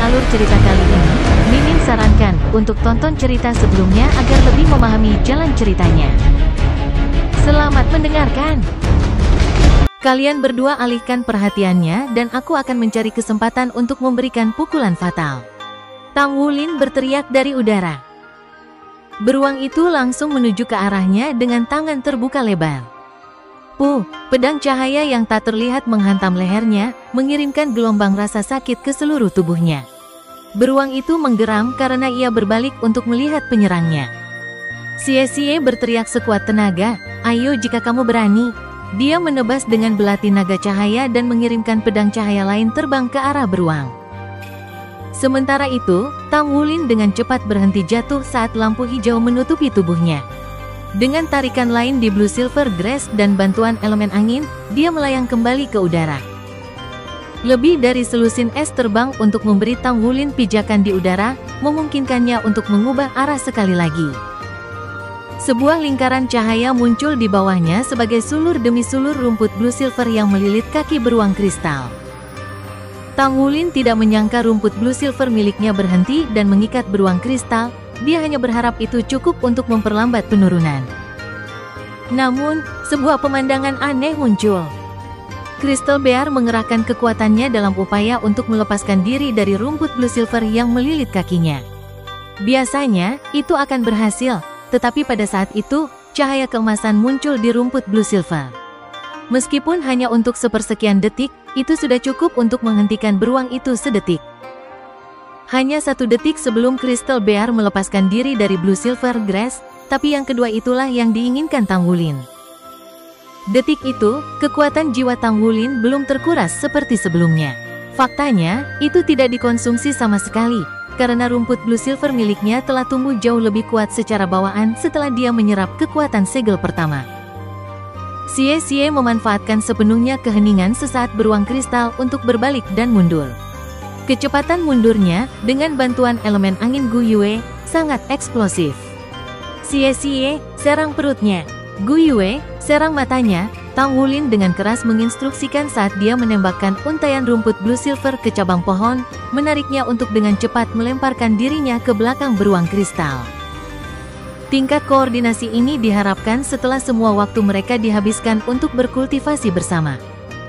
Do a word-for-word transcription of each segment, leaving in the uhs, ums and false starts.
alur cerita kali ini, Mimin sarankan untuk tonton cerita sebelumnya agar lebih memahami jalan ceritanya. Selamat mendengarkan. Kalian berdua alihkan perhatiannya dan aku akan mencari kesempatan untuk memberikan pukulan fatal. Tang Wulin berteriak dari udara. Beruang itu langsung menuju ke arahnya dengan tangan terbuka lebar. Puh, pedang cahaya yang tak terlihat menghantam lehernya, mengirimkan gelombang rasa sakit ke seluruh tubuhnya. Beruang itu menggeram karena ia berbalik untuk melihat penyerangnya. Xie berteriak sekuat tenaga, "Ayo jika kamu berani." Dia menebas dengan belati naga cahaya dan mengirimkan pedang cahaya lain terbang ke arah beruang. Sementara itu, Tang Wulin dengan cepat berhenti jatuh saat lampu hijau menutupi tubuhnya. Dengan tarikan lain di Blue Silver Grass dan bantuan elemen angin, dia melayang kembali ke udara. Lebih dari selusin es terbang untuk memberi Tang Wulin pijakan di udara, memungkinkannya untuk mengubah arah sekali lagi. Sebuah lingkaran cahaya muncul di bawahnya sebagai sulur demi sulur rumput Blue Silver yang melilit kaki beruang kristal. Tang Wulin tidak menyangka rumput Blue Silver miliknya berhenti dan mengikat beruang kristal, dia hanya berharap itu cukup untuk memperlambat penurunan. Namun, sebuah pemandangan aneh muncul. Crystal Bear mengerahkan kekuatannya dalam upaya untuk melepaskan diri dari rumput Blue Silver yang melilit kakinya. Biasanya, itu akan berhasil, tetapi pada saat itu, cahaya keemasan muncul di rumput Blue Silver. Meskipun hanya untuk sepersekian detik, itu sudah cukup untuk menghentikan beruang itu sedetik. Hanya satu detik sebelum Crystal Bear melepaskan diri dari Blue Silver Grass, tapi yang kedua itulah yang diinginkan Tang Wulin. Detik itu, kekuatan jiwa Tang Wulin belum terkuras seperti sebelumnya. Faktanya, itu tidak dikonsumsi sama sekali, karena rumput Blue Silver miliknya telah tumbuh jauh lebih kuat secara bawaan setelah dia menyerap kekuatan segel pertama. Xie memanfaatkan sepenuhnya keheningan sesaat beruang kristal untuk berbalik dan mundur. Kecepatan mundurnya, dengan bantuan elemen angin Gu Yue, sangat eksplosif. Xie, serang perutnya. Gu Yue, serang matanya. Tang Wulin dengan keras menginstruksikan saat dia menembakkan untaian rumput Blue Silver ke cabang pohon, menariknya untuk dengan cepat melemparkan dirinya ke belakang beruang kristal. Tingkat koordinasi ini diharapkan setelah semua waktu mereka dihabiskan untuk berkultivasi bersama.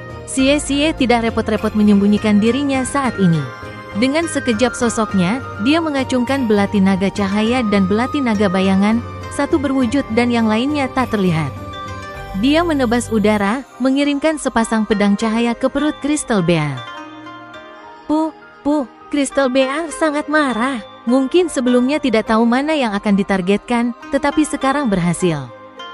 Xie tidak repot-repot menyembunyikan dirinya saat ini. Dengan sekejap sosoknya, dia mengacungkan belati naga cahaya dan belati naga bayangan, satu berwujud dan yang lainnya tak terlihat. Dia menebas udara, mengirimkan sepasang pedang cahaya ke perut Crystal Bear. Puh, puh, Crystal Bear sangat marah. Mungkin sebelumnya tidak tahu mana yang akan ditargetkan, tetapi sekarang berhasil.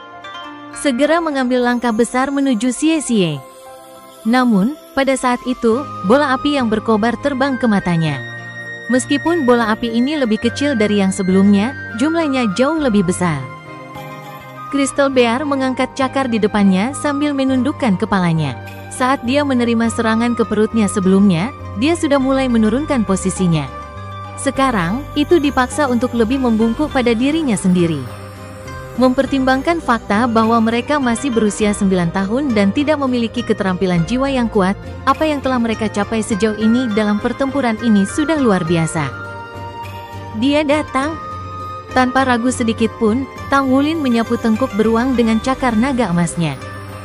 Segera mengambil langkah besar menuju Xie. Namun, pada saat itu, bola api yang berkobar terbang ke matanya. Meskipun bola api ini lebih kecil dari yang sebelumnya, jumlahnya jauh lebih besar. Crystal Bear mengangkat cakar di depannya sambil menundukkan kepalanya. Saat dia menerima serangan ke perutnya sebelumnya, dia sudah mulai menurunkan posisinya. Sekarang, itu dipaksa untuk lebih membungkuk pada dirinya sendiri. Mempertimbangkan fakta bahwa mereka masih berusia sembilan tahun dan tidak memiliki keterampilan jiwa yang kuat, apa yang telah mereka capai sejauh ini dalam pertempuran ini sudah luar biasa. Dia datang. Tanpa ragu sedikit pun, Tang Wulin menyapu tengkuk beruang dengan cakar naga emasnya.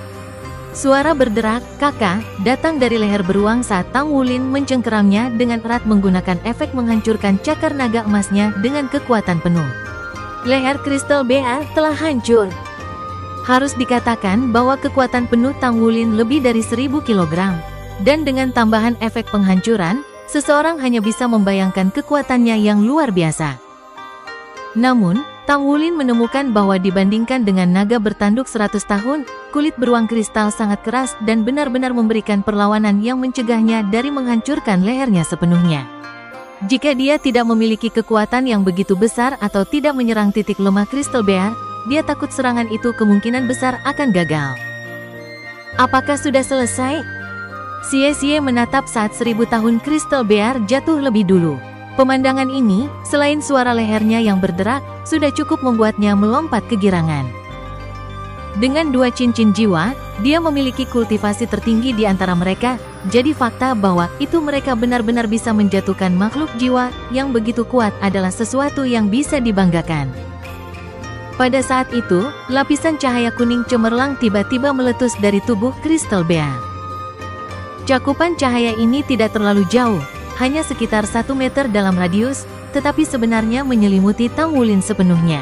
Suara berderak, "Kakak," datang dari leher beruang saat Tang Wulin mencengkeramnya dengan erat menggunakan efek menghancurkan cakar naga emasnya dengan kekuatan penuh. Leher Crystal Bear telah hancur. Harus dikatakan bahwa kekuatan penuh Tang Wulin lebih dari seribu kilogram. Dan dengan tambahan efek penghancuran, seseorang hanya bisa membayangkan kekuatannya yang luar biasa. Namun, Tang Wulin menemukan bahwa dibandingkan dengan naga bertanduk seratus tahun, kulit beruang kristal sangat keras dan benar-benar memberikan perlawanan yang mencegahnya dari menghancurkan lehernya sepenuhnya. Jika dia tidak memiliki kekuatan yang begitu besar atau tidak menyerang titik lemah Crystal Bear, dia takut serangan itu kemungkinan besar akan gagal. Apakah sudah selesai? Xie menatap saat seribu tahun Crystal Bear jatuh lebih dulu. Pemandangan ini, selain suara lehernya yang berderak, sudah cukup membuatnya melompat kegirangan. Dengan dua cincin jiwa, dia memiliki kultivasi tertinggi di antara mereka, jadi fakta bahwa itu mereka benar-benar bisa menjatuhkan makhluk jiwa yang begitu kuat adalah sesuatu yang bisa dibanggakan. Pada saat itu, lapisan cahaya kuning cemerlang tiba-tiba meletus dari tubuh kristal Bea. Cakupan cahaya ini tidak terlalu jauh, hanya sekitar satu meter dalam radius, tetapi sebenarnya menyelimuti Tang Wulin sepenuhnya.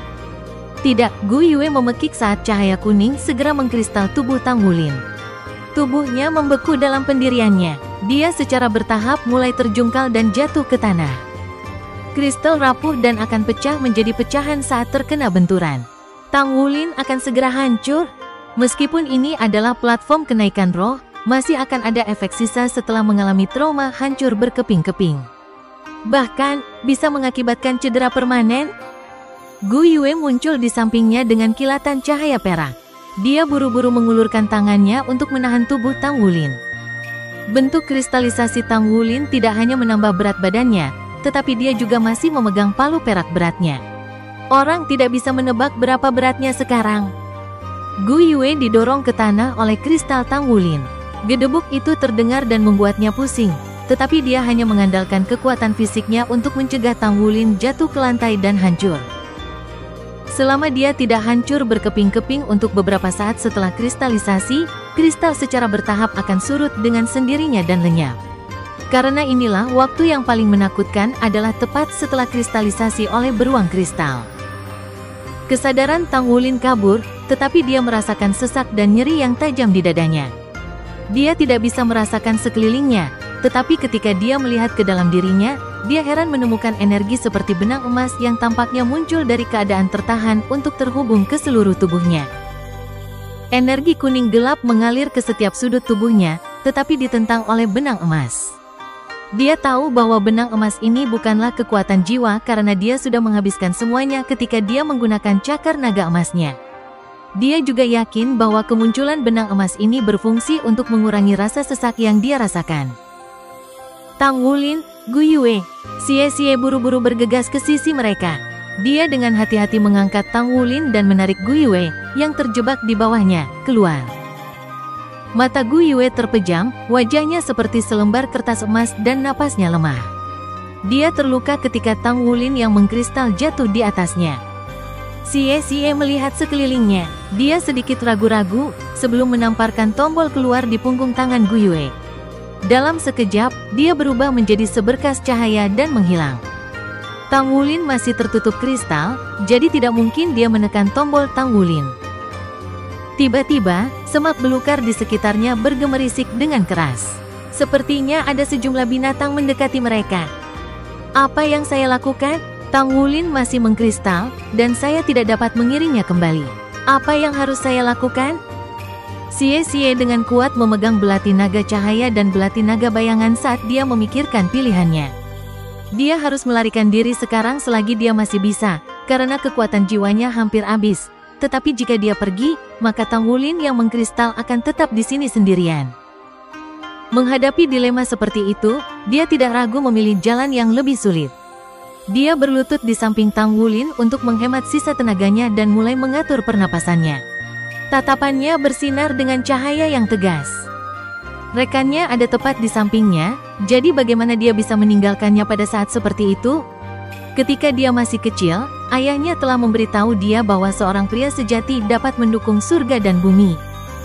Tidak, Gu Yue memekik saat cahaya kuning segera mengkristal tubuh Tang Wulin. Tubuhnya membeku dalam pendiriannya. Dia secara bertahap mulai terjungkal dan jatuh ke tanah. Kristal rapuh dan akan pecah menjadi pecahan saat terkena benturan. Tang Wulin akan segera hancur. Meskipun ini adalah platform kenaikan roh, masih akan ada efek sisa setelah mengalami trauma hancur berkeping-keping. Bahkan, bisa mengakibatkan cedera permanen. Gu Yue muncul di sampingnya dengan kilatan cahaya perak. Dia buru-buru mengulurkan tangannya untuk menahan tubuh Tang Wulin. Bentuk kristalisasi Tang Wulin tidak hanya menambah berat badannya, tetapi dia juga masih memegang palu perak beratnya. Orang tidak bisa menebak berapa beratnya sekarang. Gu Yue didorong ke tanah oleh kristal Tang Wulin. Gedebuk itu terdengar dan membuatnya pusing, tetapi dia hanya mengandalkan kekuatan fisiknya untuk mencegah Tang Wulin jatuh ke lantai dan hancur. Selama dia tidak hancur berkeping-keping untuk beberapa saat setelah kristalisasi, kristal secara bertahap akan surut dengan sendirinya dan lenyap. Karena inilah waktu yang paling menakutkan adalah tepat setelah kristalisasi oleh beruang kristal. Kesadaran Tang Wulin kabur, tetapi dia merasakan sesak dan nyeri yang tajam di dadanya. Dia tidak bisa merasakan sekelilingnya, tetapi ketika dia melihat ke dalam dirinya, dia heran menemukan energi seperti benang emas yang tampaknya muncul dari keadaan tertahan untuk terhubung ke seluruh tubuhnya. Energi kuning gelap mengalir ke setiap sudut tubuhnya, tetapi ditentang oleh benang emas. Dia tahu bahwa benang emas ini bukanlah kekuatan jiwa karena dia sudah menghabiskan semuanya ketika dia menggunakan cakar naga emasnya. Dia juga yakin bahwa kemunculan benang emas ini berfungsi untuk mengurangi rasa sesak yang dia rasakan. Tang Wulin, Gu Yue, Xie Xie buru-buru bergegas ke sisi mereka. Dia dengan hati-hati mengangkat Tang Wulin dan menarik Gu Yue, yang terjebak di bawahnya, keluar. Mata Gu Yue terpejam, wajahnya seperti selembar kertas emas dan napasnya lemah. Dia terluka ketika Tang Wulin yang mengkristal jatuh di atasnya. Xie Xie melihat sekelilingnya. Dia sedikit ragu-ragu sebelum menamparkan tombol keluar di punggung tangan Gu Yue. Dalam sekejap, dia berubah menjadi seberkas cahaya dan menghilang. Tang Wulin masih tertutup kristal, jadi tidak mungkin dia menekan tombol Tang Wulin. Tiba-tiba, semak belukar di sekitarnya bergemerisik dengan keras. Sepertinya ada sejumlah binatang mendekati mereka. Apa yang saya lakukan? Tang Wulin masih mengkristal, dan saya tidak dapat mengiringnya kembali. Apa yang harus saya lakukan? Xie Xie dengan kuat memegang belati naga cahaya dan belati naga bayangan saat dia memikirkan pilihannya. Dia harus melarikan diri sekarang selagi dia masih bisa, karena kekuatan jiwanya hampir habis. Tetapi jika dia pergi, maka Tang Wulin yang mengkristal akan tetap di sini sendirian. Menghadapi dilema seperti itu, dia tidak ragu memilih jalan yang lebih sulit. Dia berlutut di samping Tang Wulin untuk menghemat sisa tenaganya dan mulai mengatur pernapasannya. Tatapannya bersinar dengan cahaya yang tegas. Rekannya ada tepat di sampingnya, jadi bagaimana dia bisa meninggalkannya pada saat seperti itu? Ketika dia masih kecil, ayahnya telah memberitahu dia bahwa seorang pria sejati dapat mendukung surga dan bumi.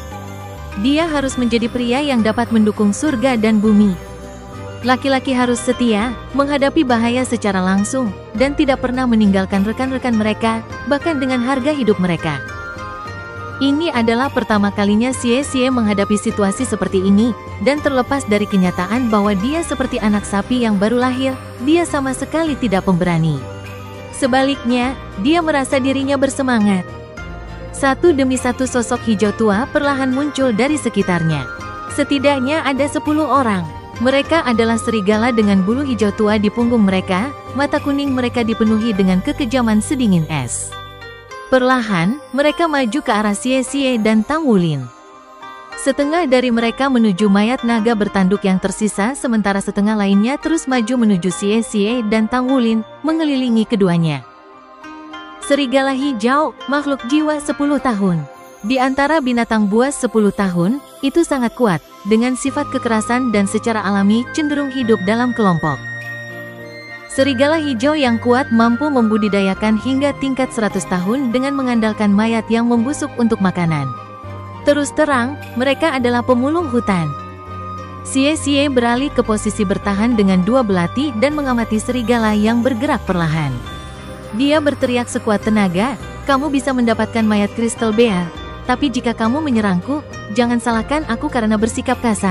Dia harus menjadi pria yang dapat mendukung surga dan bumi. Laki-laki harus setia, menghadapi bahaya secara langsung, dan tidak pernah meninggalkan rekan-rekan mereka, bahkan dengan harga hidup mereka. Ini adalah pertama kalinya Xie Xie menghadapi situasi seperti ini, dan terlepas dari kenyataan bahwa dia seperti anak sapi yang baru lahir, dia sama sekali tidak pemberani. Sebaliknya, dia merasa dirinya bersemangat. Satu demi satu sosok hijau tua perlahan muncul dari sekitarnya. Setidaknya ada sepuluh orang. Mereka adalah serigala dengan bulu hijau tua di punggung mereka, mata kuning mereka dipenuhi dengan kekejaman sedingin es. Perlahan, mereka maju ke arah Xie Xie dan Tang Wulin. Setengah dari mereka menuju mayat naga bertanduk yang tersisa, sementara setengah lainnya terus maju menuju Xie Xie dan Tang Wulin, mengelilingi keduanya. Serigala hijau, makhluk jiwa sepuluh tahun. Di antara binatang buas sepuluh tahun, itu sangat kuat, dengan sifat kekerasan dan secara alami cenderung hidup dalam kelompok. Serigala hijau yang kuat mampu membudidayakan hingga tingkat seratus tahun dengan mengandalkan mayat yang membusuk untuk makanan. Terus terang, mereka adalah pemulung hutan. Xie-Xie beralih ke posisi bertahan dengan dua belati dan mengamati serigala yang bergerak perlahan. Dia berteriak sekuat tenaga, "Kamu bisa mendapatkan mayat kristal Bea. Tapi jika kamu menyerangku, jangan salahkan aku karena bersikap kasar."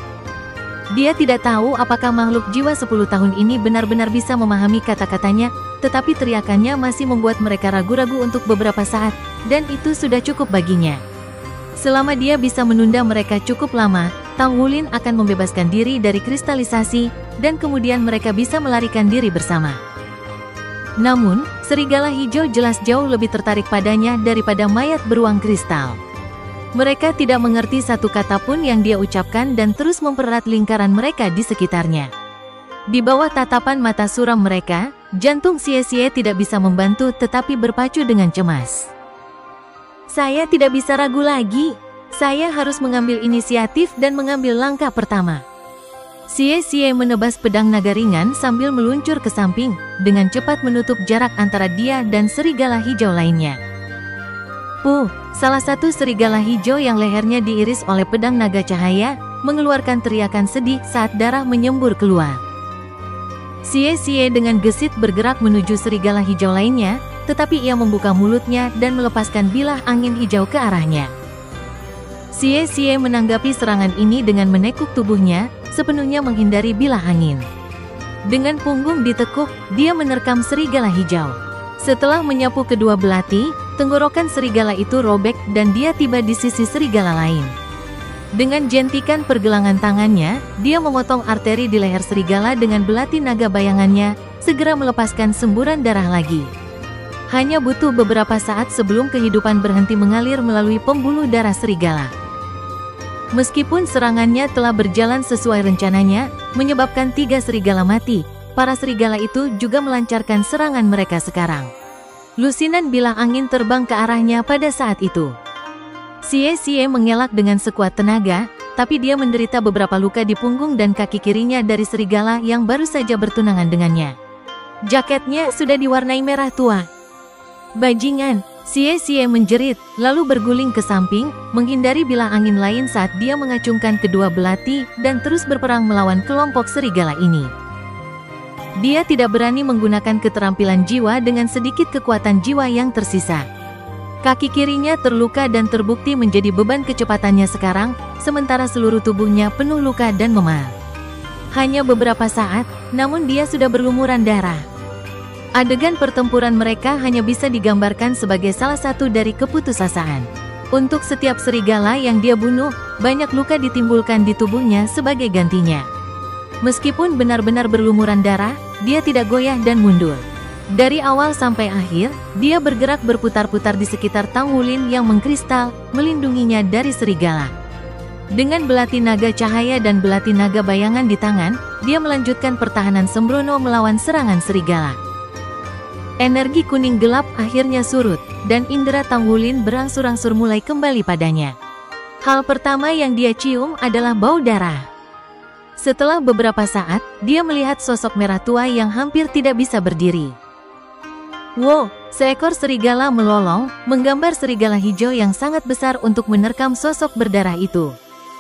Dia tidak tahu apakah makhluk jiwa sepuluh tahun ini benar-benar bisa memahami kata-katanya, tetapi teriakannya masih membuat mereka ragu-ragu untuk beberapa saat, dan itu sudah cukup baginya. Selama dia bisa menunda mereka cukup lama, Tang Wulin akan membebaskan diri dari kristalisasi, dan kemudian mereka bisa melarikan diri bersama. Namun, serigala hijau jelas jauh lebih tertarik padanya daripada mayat beruang kristal. Mereka tidak mengerti satu kata pun yang dia ucapkan dan terus mempererat lingkaran mereka di sekitarnya. Di bawah tatapan mata suram mereka, jantung Xie-Xie tidak bisa membantu tetapi berpacu dengan cemas. "Saya tidak bisa ragu lagi. Saya harus mengambil inisiatif dan mengambil langkah pertama." Xie-Xie menebas pedang naga ringan sambil meluncur ke samping, dengan cepat menutup jarak antara dia dan serigala hijau lainnya. Puh, salah satu serigala hijau yang lehernya diiris oleh pedang naga cahaya, mengeluarkan teriakan sedih saat darah menyembur keluar. Xie-Xie dengan gesit bergerak menuju serigala hijau lainnya, tetapi ia membuka mulutnya dan melepaskan bilah angin hijau ke arahnya. Xie-Xie menanggapi serangan ini dengan menekuk tubuhnya, sepenuhnya menghindari bilah angin. Dengan punggung ditekuk, dia menerkam serigala hijau. Setelah menyapu kedua belati, tenggorokan serigala itu robek dan dia tiba di sisi serigala lain. Dengan jentikan pergelangan tangannya, dia memotong arteri di leher serigala dengan belati naga bayangannya, segera melepaskan semburan darah lagi. Hanya butuh beberapa saat sebelum kehidupan berhenti mengalir melalui pembuluh darah serigala. Meskipun serangannya telah berjalan sesuai rencananya, menyebabkan tiga serigala mati, para serigala itu juga melancarkan serangan mereka sekarang. Lusinan bilah angin terbang ke arahnya pada saat itu. Xie-Xie mengelak dengan sekuat tenaga, tapi dia menderita beberapa luka di punggung dan kaki kirinya dari serigala yang baru saja bertunangan dengannya. Jaketnya sudah diwarnai merah tua. "Bajingan!" Xie-Xie menjerit, lalu berguling ke samping, menghindari bilah angin lain saat dia mengacungkan kedua belati dan terus berperang melawan kelompok serigala ini. Dia tidak berani menggunakan keterampilan jiwa dengan sedikit kekuatan jiwa yang tersisa. Kaki kirinya terluka dan terbukti menjadi beban kecepatannya sekarang, sementara seluruh tubuhnya penuh luka dan memar. Hanya beberapa saat, namun dia sudah berlumuran darah. Adegan pertempuran mereka hanya bisa digambarkan sebagai salah satu dari keputusasaan. Untuk setiap serigala yang dia bunuh, banyak luka ditimbulkan di tubuhnya sebagai gantinya. Meskipun benar-benar berlumuran darah, dia tidak goyah dan mundur. Dari awal sampai akhir, dia bergerak berputar-putar di sekitar Tang Wulin yang mengkristal, melindunginya dari serigala. Dengan belati naga cahaya dan belati naga bayangan di tangan, dia melanjutkan pertahanan sembrono melawan serangan serigala. Energi kuning gelap akhirnya surut, dan indera Tang Wulin berangsur-angsur mulai kembali padanya. Hal pertama yang dia cium adalah bau darah. Setelah beberapa saat, dia melihat sosok merah tua yang hampir tidak bisa berdiri. Wow, seekor serigala melolong, menggambar serigala hijau yang sangat besar untuk menerkam sosok berdarah itu.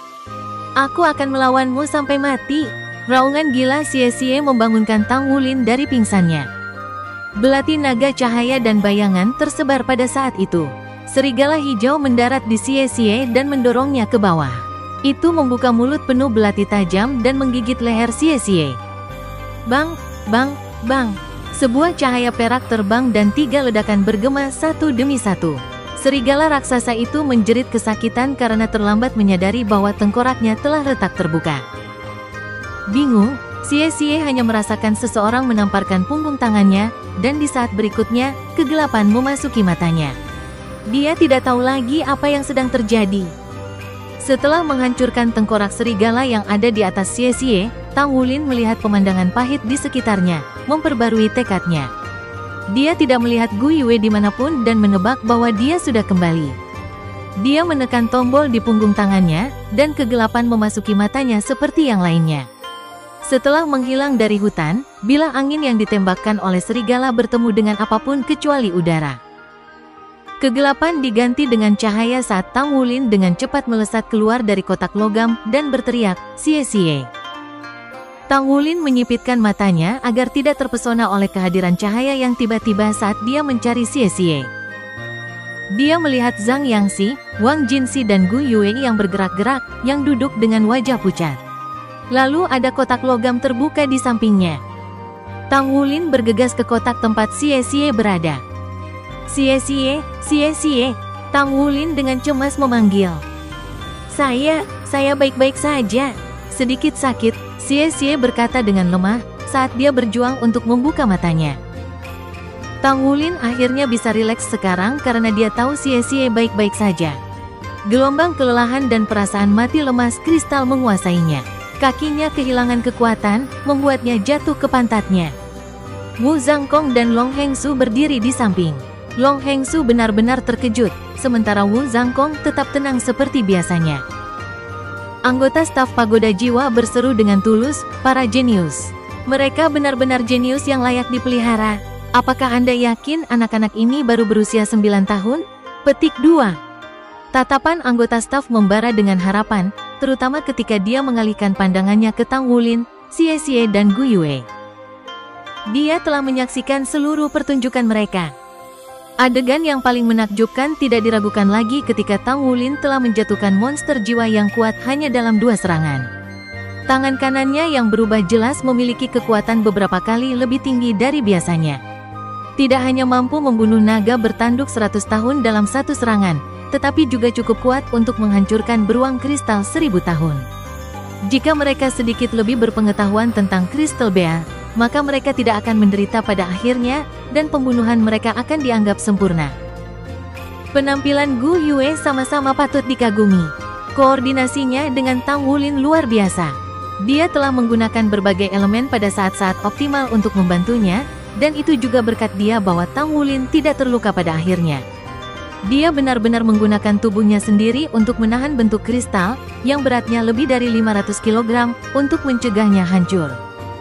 "Aku akan melawanmu sampai mati." Raungan gila Xie-Xie membangunkan Tang Wulin dari pingsannya. Belati naga cahaya dan bayangan tersebar pada saat itu. Serigala hijau mendarat di Xie-Xie dan mendorongnya ke bawah. Itu membuka mulut penuh belati tajam dan menggigit leher Xie-Xie. Bang, bang, bang. Sebuah cahaya perak terbang dan tiga ledakan bergema satu demi satu. Serigala raksasa itu menjerit kesakitan karena terlambat menyadari bahwa tengkoraknya telah retak terbuka. Bingung, Xie-Xie hanya merasakan seseorang menamparkan punggung tangannya, dan di saat berikutnya, kegelapan memasuki matanya. Dia tidak tahu lagi apa yang sedang terjadi. Setelah menghancurkan tengkorak serigala yang ada di atas Xie-Xie, Tang Wulin melihat pemandangan pahit di sekitarnya, memperbarui tekadnya. Dia tidak melihat Gu Yue dimanapun dan menebak bahwa dia sudah kembali. Dia menekan tombol di punggung tangannya, dan kegelapan memasuki matanya seperti yang lainnya. Setelah menghilang dari hutan, bilah angin yang ditembakkan oleh serigala bertemu dengan apapun kecuali udara. Kegelapan diganti dengan cahaya saat Tang Wulin dengan cepat melesat keluar dari kotak logam dan berteriak, "Xie-Xie." Tang Wulin menyipitkan matanya agar tidak terpesona oleh kehadiran cahaya yang tiba-tiba saat dia mencari Xie-Xie. Dia melihat Zhang Yangxi, Wang Jinxi dan Gu Yue yang bergerak-gerak, yang duduk dengan wajah pucat. Lalu ada kotak logam terbuka di sampingnya. Tang Wulin bergegas ke kotak tempat Xie-Xie berada. "Xie-Xie, Xie-Xie," Tang Wulin dengan cemas memanggil. Saya, saya baik-baik saja. Sedikit sakit, Xie-Xie berkata dengan lemah, saat dia berjuang untuk membuka matanya. Tang Wulin akhirnya bisa rileks sekarang karena dia tahu Xie-Xie baik-baik saja. Gelombang kelelahan dan perasaan mati lemas kristal menguasainya. Kakinya kehilangan kekuatan, membuatnya jatuh ke pantatnya. Wu Zhangkong dan Long Hengsu berdiri di samping. Long Hengsu benar-benar terkejut, sementara Wu Zhangkong tetap tenang seperti biasanya. Anggota staf Pagoda Jiwa berseru dengan tulus, "Para jenius. Mereka benar-benar jenius yang layak dipelihara. Apakah Anda yakin anak-anak ini baru berusia sembilan tahun? Petik dua. Tatapan anggota staf membara dengan harapan, terutama ketika dia mengalihkan pandangannya ke Tang Wulin, Xie-Xie dan Gu Yue. Dia telah menyaksikan seluruh pertunjukan mereka. Adegan yang paling menakjubkan tidak diragukan lagi ketika Tang Wulin telah menjatuhkan monster jiwa yang kuat hanya dalam dua serangan. Tangan kanannya yang berubah jelas memiliki kekuatan beberapa kali lebih tinggi dari biasanya. Tidak hanya mampu membunuh naga bertanduk seratus tahun dalam satu serangan, tetapi juga cukup kuat untuk menghancurkan beruang kristal seribu tahun. Jika mereka sedikit lebih berpengetahuan tentang Crystal Bear, maka mereka tidak akan menderita pada akhirnya, dan pembunuhan mereka akan dianggap sempurna. Penampilan Gu Yue sama-sama patut dikagumi. Koordinasinya dengan Tang Wulin luar biasa. Dia telah menggunakan berbagai elemen pada saat-saat optimal untuk membantunya, dan itu juga berkat dia bahwa Tang Wulin tidak terluka pada akhirnya. Dia benar-benar menggunakan tubuhnya sendiri untuk menahan bentuk kristal, yang beratnya lebih dari lima ratus kilogram, untuk mencegahnya hancur.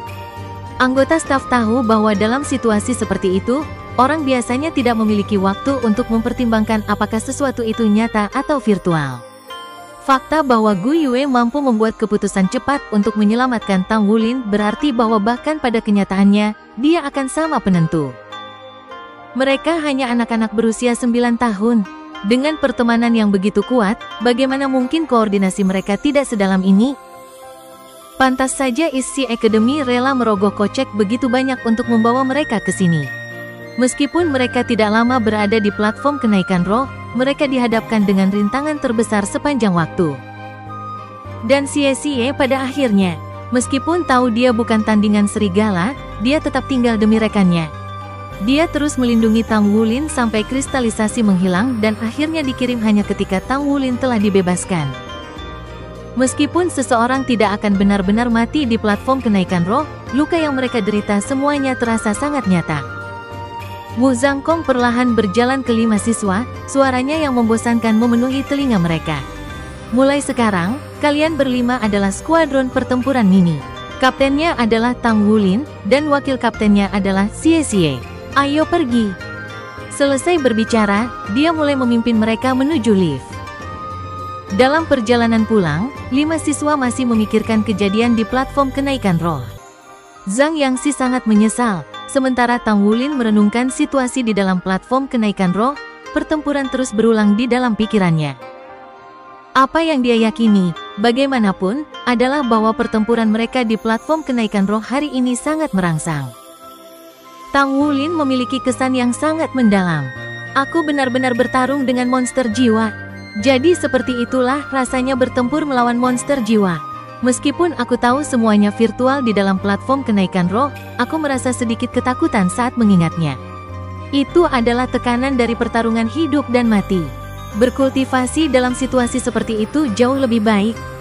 Anggota staf tahu bahwa dalam situasi seperti itu, orang biasanya tidak memiliki waktu untuk mempertimbangkan apakah sesuatu itu nyata atau virtual. Fakta bahwa Gu Yue mampu membuat keputusan cepat untuk menyelamatkan Tang Wulin berarti bahwa bahkan pada kenyataannya, dia akan sama penentu. Mereka hanya anak-anak berusia sembilan tahun. Dengan pertemanan yang begitu kuat, bagaimana mungkin koordinasi mereka tidak sedalam ini? Pantas saja isi Academy rela merogoh kocek begitu banyak untuk membawa mereka ke sini. Meskipun mereka tidak lama berada di platform kenaikan roh, mereka dihadapkan dengan rintangan terbesar sepanjang waktu. Dan Xie-Xie pada akhirnya, meskipun tahu dia bukan tandingan serigala, dia tetap tinggal demi rekannya. Dia terus melindungi Tang Wulin sampai kristalisasi menghilang dan akhirnya dikirim hanya ketika Tang Wulin telah dibebaskan. Meskipun seseorang tidak akan benar-benar mati di platform kenaikan roh, luka yang mereka derita semuanya terasa sangat nyata. Wu Zhangkong perlahan berjalan ke lima siswa, suaranya yang membosankan memenuhi telinga mereka. Mulai sekarang, kalian berlima adalah skuadron pertempuran mini. Kaptennya adalah Tang Wulin, dan wakil kaptennya adalah Xie-Xie. Ayo pergi. Selesai berbicara, dia mulai memimpin mereka menuju lift. Dalam perjalanan pulang, lima siswa masih memikirkan kejadian di platform kenaikan roh. Zhang Yangxi sangat menyesal, sementara Tang Wulin merenungkan situasi di dalam platform kenaikan roh, pertempuran terus berulang di dalam pikirannya. Apa yang dia yakini, bagaimanapun, adalah bahwa pertempuran mereka di platform kenaikan roh hari ini sangat merangsang. Tang Wulin memiliki kesan yang sangat mendalam. Aku benar-benar bertarung dengan monster jiwa. Jadi seperti itulah rasanya bertempur melawan monster jiwa. Meskipun aku tahu semuanya virtual di dalam platform kenaikan roh, aku merasa sedikit ketakutan saat mengingatnya. Itu adalah tekanan dari pertarungan hidup dan mati. Berkultivasi dalam situasi seperti itu jauh lebih baik.